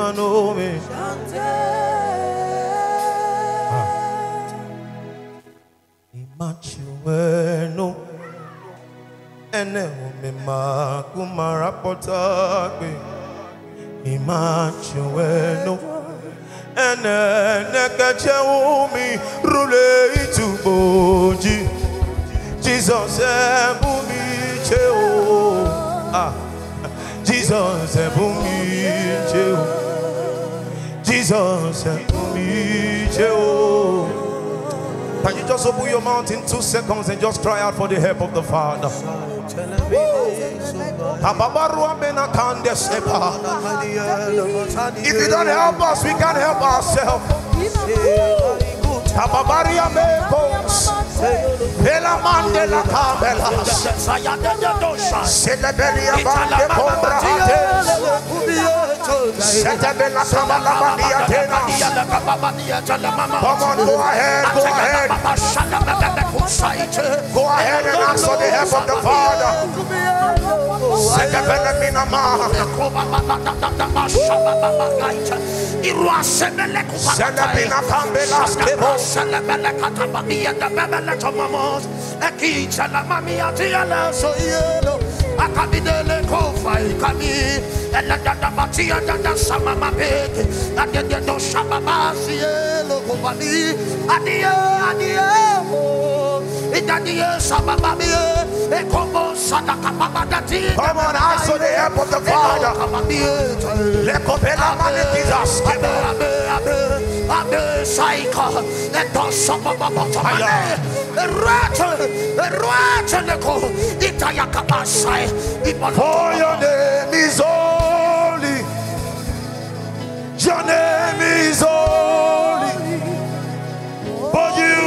manome. Imachueno. Ene umema kumarapota kwe. Imachueno. Ene nekache umi rule ituboji. Jesus ebumi cheo. Jesus ebumi cheo. Jesus ebumi cheo. Can you just open your mouth in 2 seconds and just cry out for the help of the Father? If you don't help us, we can't help ourselves. Bella Mandela Cabela Sedebelia Bande Cobra Setabella Cabala Come on, go ahead, go ahead. Go ahead and ask for the help of the Father. Setabella Minama Sedabina Cambela Akabidele kofai kami elada batia dada sama mapeke adede do shababasi elo kofali adie idadie sabababi ekobo sadaka babadati. Come on, ask for the help of the Father. Lekopela manekizas abe saika eto sabababotaya erwate leko itayakabasai. For your name is holy. Your name is holy. For you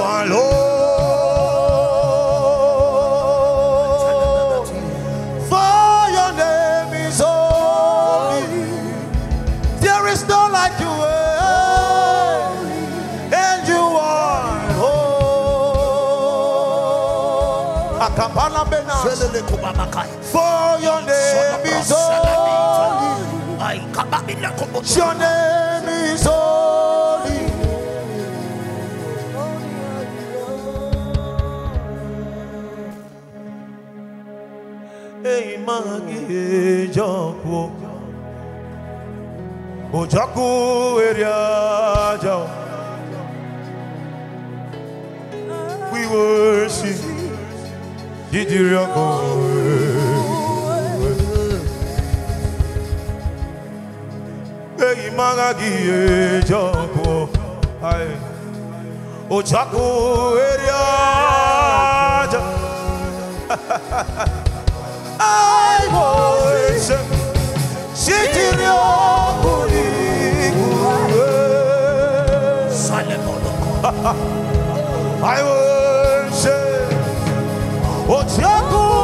alone. For your name is holy. There is none like you. And you are holy. For your name is holy. Your name is holy. Hey, Magi Joko Ojaku area. We worship Didiriako. Hey, Magi Joko Ojaku area. I worship Didiriako. I worship Ojaku.